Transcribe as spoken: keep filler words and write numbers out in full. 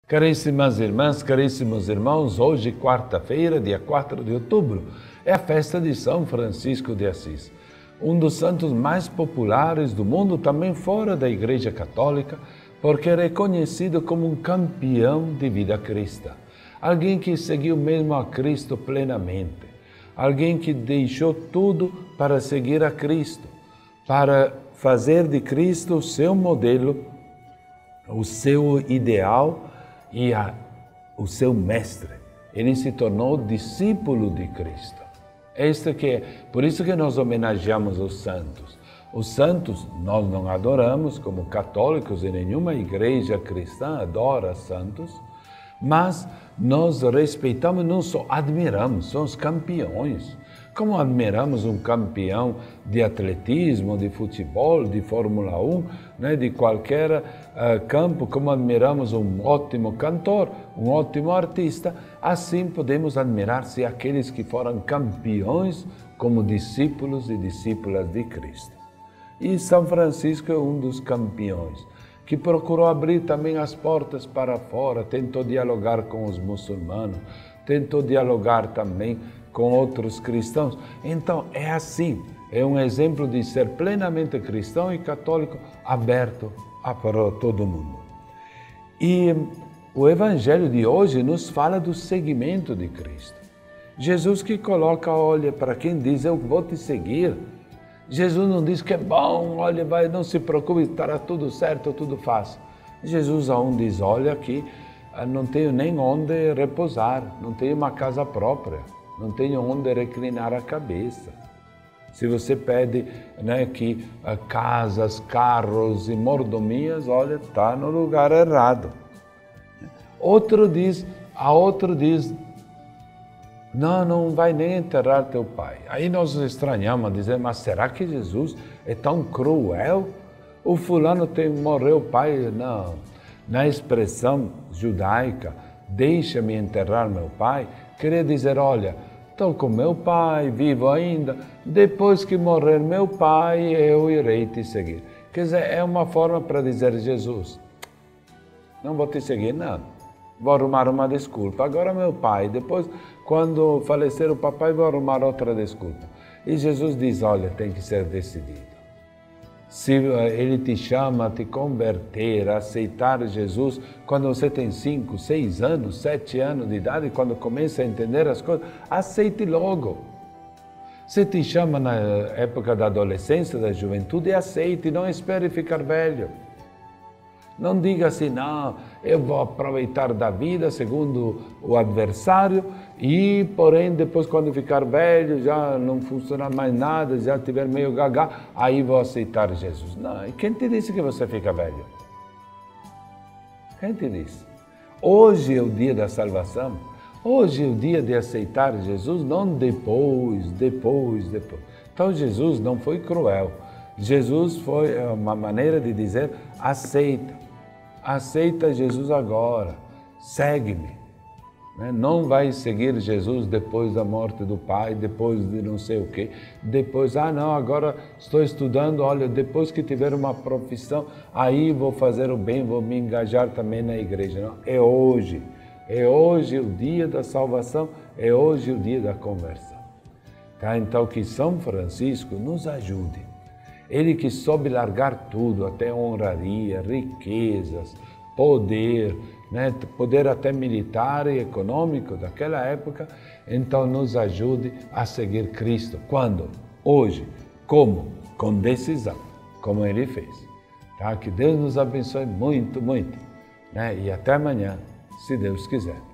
Caríssimas irmãs, caríssimos irmãos, hoje, quarta-feira, dia quatro de outubro, é a festa de São Francisco de Assis, um dos santos mais populares do mundo, também fora da Igreja Católica, porque é reconhecido como um campeão de vida cristã, alguém que seguiu mesmo a Cristo plenamente, alguém que deixou tudo para seguir a Cristo, para fazer de Cristo o seu modelo, o seu ideal e a, o seu mestre. Ele se tornou discípulo de Cristo. Este que é, por isso que nós homenageamos os santos. Os santos nós não adoramos como católicos, e nenhuma igreja cristã adora santos, mas nós respeitamos, não só admiramos, são os campeões. Como admiramos um campeão de atletismo, de futebol, de Fórmula um, né, de qualquer uh, campo, como admiramos um ótimo cantor, um ótimo artista, assim podemos admirar-se aqueles que foram campeões como discípulos e discípulas de Cristo. E São Francisco é um dos campeões, que procurou abrir também as portas para fora, tentou dialogar com os muçulmanos, tentou dialogar também com outros cristãos. Então, é assim, é um exemplo de ser plenamente cristão e católico, aberto para todo mundo. E o Evangelho de hoje nos fala do seguimento de Cristo. Jesus que coloca, olha, para quem diz, eu vou te seguir. Jesus não diz que é bom, olha, vai, não se preocupe, estará tudo certo, tudo fácil. Jesus aún diz, olha aqui, não tenho nem onde repousar, não tenho uma casa própria, não tenho onde reclinar a cabeça. Se você pede, né, que uh, casas, carros e mordomias, olha, está no lugar errado. Outro diz, a outro diz, não, não vai nem enterrar teu pai. Aí nós estranhamos, dizemos, mas será que Jesus é tão cruel? O fulano tem, morreu o pai? Não. Na expressão judaica, deixa-me enterrar meu pai, queria dizer, olha, estou com meu pai, vivo ainda, depois que morrer meu pai, eu irei te seguir. Quer dizer, é uma forma para dizer, Jesus, não vou te seguir, não. Vou arrumar uma desculpa. Agora meu pai, depois, quando falecer o papai, vou arrumar outra desculpa. E Jesus diz, olha, tem que ser decidido. Se ele te chama a te converter, a aceitar Jesus, quando você tem cinco, seis anos, sete anos de idade, quando começa a entender as coisas, aceite logo. Se te chama na época da adolescência, da juventude, aceite, não espere ficar velho. Não diga assim, não, eu vou aproveitar da vida segundo o adversário e, porém, depois quando ficar velho, já não funcionar mais nada, já tiver meio gaga, aí vou aceitar Jesus. Não, e quem te disse que você fica velho? Quem te disse? Hoje é o dia da salvação, hoje é o dia de aceitar Jesus, não depois, depois, depois. Então Jesus não foi cruel, Jesus foi uma maneira de dizer, aceita. Aceita Jesus agora, segue-me. Não vai seguir Jesus depois da morte do pai, depois de não sei o quê. Depois, ah não, agora estou estudando, olha, depois que tiver uma profissão, aí vou fazer o bem, vou me engajar também na igreja. Não, é hoje, é hoje o dia da salvação, é hoje o dia da conversão. Tá? Então que São Francisco nos ajude. Ele que soube largar tudo, até honraria, riquezas, poder, né? Poder até militar e econômico daquela época, então nos ajude a seguir Cristo. Quando? Hoje. Como? Com decisão, como Ele fez. Tá? Que Deus nos abençoe muito, muito. Né? E até amanhã, se Deus quiser.